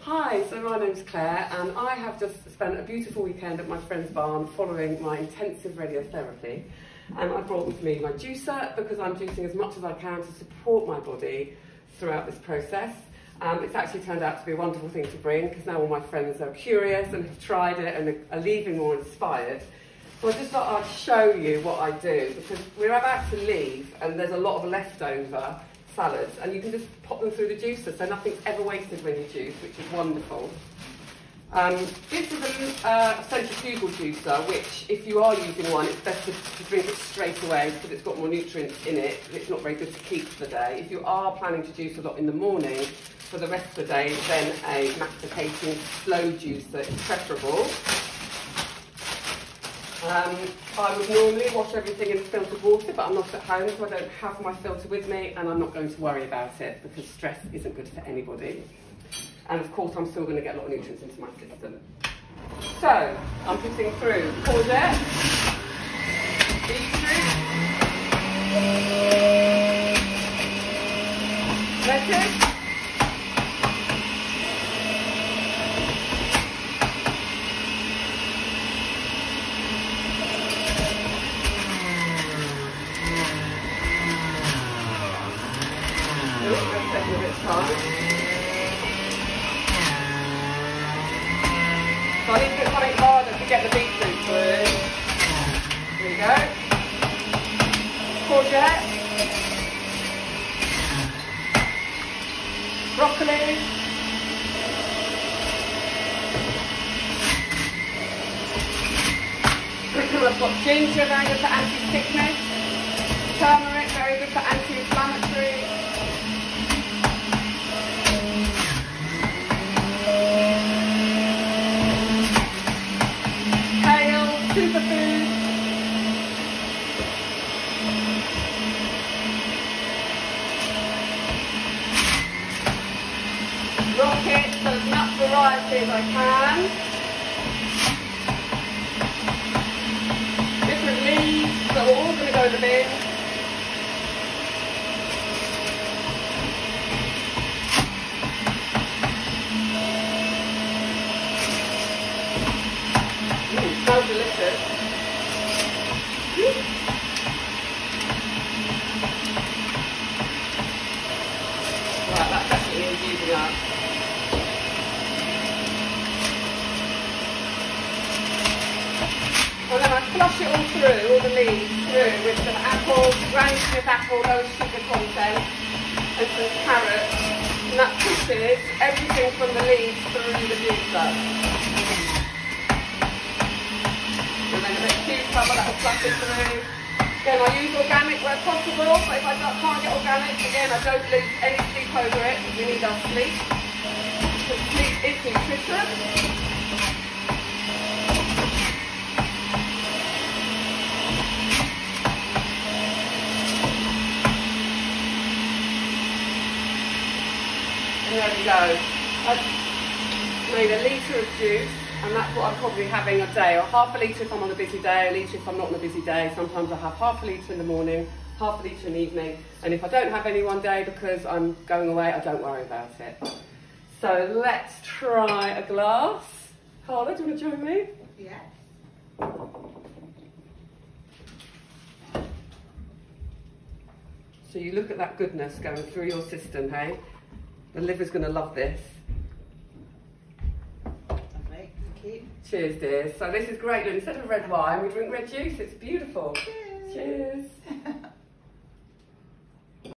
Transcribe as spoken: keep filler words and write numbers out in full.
Hi, so my name's Claire and I have just spent a beautiful weekend at my friend's barn following my intensive radiotherapy, and I brought with me my juicer because I'm juicing as much as I can to support my body throughout this process. Um, it's actually turned out to be a wonderful thing to bring because now all my friends are curious and have tried it and are leaving more inspired. So I just thought I'd show you what I do because we're about to leave and there's a lot of leftover salads and you can just pop them through the juicer so nothing's ever wasted when you juice, which is wonderful. Um, this is a uh, centrifugal juicer, which if you are using one, it's best to, to drink it straight away because it's got more nutrients in it. It's not very good to keep for the day. If you are planning to juice a lot in the morning for the rest of the day, then a masticating slow juicer is preferable. Um, I would normally wash everything in filtered water, but I'm not at home, so I don't have my filter with me, and I'm not going to worry about it because stress isn't good for anybody. And of course, I'm still going to get a lot of nutrients into my system. So, I'm putting through courgette, beetroot, lettuce, taking a bit of time. So I need to do something harder to get the beetroot through. Here we go. Courgette. Broccoli. I've got ginger, very good for anti-sickness. Turmeric, very good for anti-inflammatory. Superfood. Rocket, so as much variety as I can. Different leaves, so we're all going to go in the bin. Mm, smells delicious. Right, that definitely is using up. And then I flush it all through, all the leaves through with some apple, Granny Smith apple, low sugar content, and some carrots. And that pushes everything from the leaves through the juicer. And then a bit of cucumber, that will flush it through. Again, I use organic where possible, but if I can't get organic, again, I don't lose any sleep over it, because we need our sleep. Because sleep is nutrition. And there we go. I've made a litre of juice. And that's what I'm probably having a day, or half a litre if I'm on a busy day, a litre if I'm not on a busy day. Sometimes I have half a litre in the morning, half a litre in the evening. And if I don't have any one day because I'm going away, I don't worry about it. So let's try a glass. Carla, do you want to join me? Yeah. So you look at that goodness going through your system, hey? The liver's going to love this. Cheers, dears. So this is great. Instead of red wine, we drink red juice. It's beautiful. Cheers. Cheers.